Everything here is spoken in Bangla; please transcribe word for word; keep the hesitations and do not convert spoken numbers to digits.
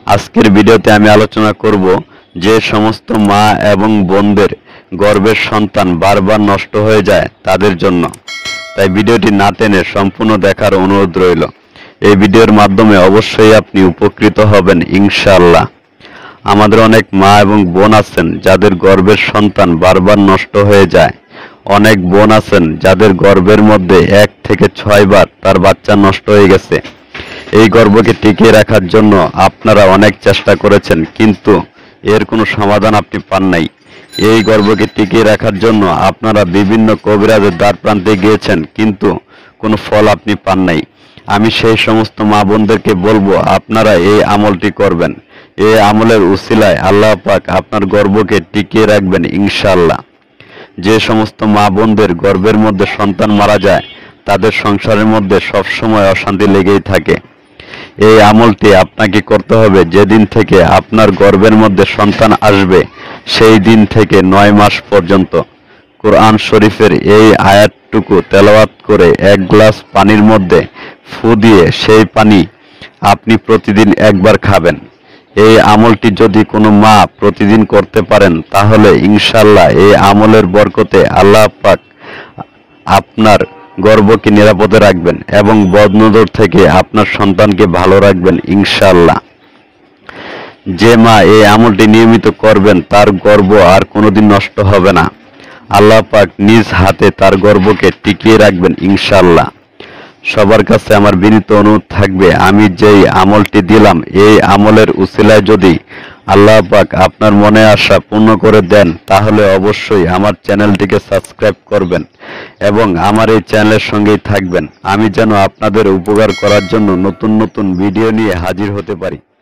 আজকের ভিডিওতে আমি আলোচনা করব যে সমস্ত মা এবং বোনদের গর্ভের সন্তান বারবার নষ্ট হয়ে যায় তাদের জন্য। তাই ভিডিওটি না টেনে সম্পূর্ণ দেখার অনুরোধ রইল। এই ভিডিওর মাধ্যমে অবশ্যই আপনি উপকৃত হবেন ইনশাআল্লাহ। আমাদের অনেক মা এবং বোন আছেন যাদের গর্ভের সন্তান বারবার নষ্ট হয়ে যায়। অনেক বোন আছেন যাদের গর্ভের মধ্যে এক থেকে ছয় বার তার বাচ্চা নষ্ট হয়ে গেছে। এই গর্ভকে টিকিয়ে রাখার জন্য আপনারা অনেক চেষ্টা করেছেন, কিন্তু এর কোনো সমাধান আপনি পান নাই। এই গর্ভকে টিকিয়ে রাখার জন্য আপনারা বিভিন্ন কবিরাজের দ্বার প্রান্তে গিয়েছেন, কিন্তু কোনো ফল আপনি পান নাই। আমি সেই সমস্ত মা বোনদেরকে বলবো আপনারা এই আমলটি করবেন। এই আমলের উসিলায় আল্লাহ পাক আপনার গর্ভকে টিকিয়ে রাখবেন ইনশাআল্লাহ। যে সমস্ত মা বোনদের গর্ভের মধ্যে সন্তান মারা যায় তাদের সংসারের মধ্যে সবসময় অশান্তি লেগেই থাকে। এই আমলটি আপনাকে করতে হবে যেদিন থেকে আপনার গর্ভের মধ্যে সন্তান আসবে সেই দিন থেকে নয় মাস পর্যন্ত। কোরআন শরীফের এই আয়াতটুকু তেলাওয়াত করে এক গ্লাস পানির মধ্যে ফু দিয়ে সেই পানি আপনি প্রতিদিন একবার খাবেন। এই আমলটি যদি কোনো মা প্রতিদিন করতে পারেন তাহলে ইনশাআল্লাহ এই আমলের বরকতে আল্লাহ পাক আপনার গর্ভকে নিরাপদে রাখবেন এবং বদনজর থেকে আপনার সন্তানকে ভালো রাখবেন ইনশাআল্লাহ। যে মা এই আমলটি নিয়মিত করবেন তার গর্ভ আর কোনোদিন নষ্ট হবে না। আল্লাহ পাক নিজ হাতে তার গর্ভকে টিকিয়ে রাখবেন ইনশাআল্লাহ। সবার কাছে আমার বিনীত অনুরোধ থাকবে, আমি যেই আমলটি দিলাম এই আমলের উসিলায় যদি আল্লাহ পাক আপনার মনে আশা পূর্ণ করে দেন তাহলে অবশ্যই আমার চ্যানেলটিকে সাবস্ক্রাইব করবেন এবং আমার এই চ্যানেলের সঙ্গেই থাকবেন। আমি যেন আপনাদের উপকার করার জন্য নতুন নতুন ভিডিও নিয়ে হাজির হতে পারি।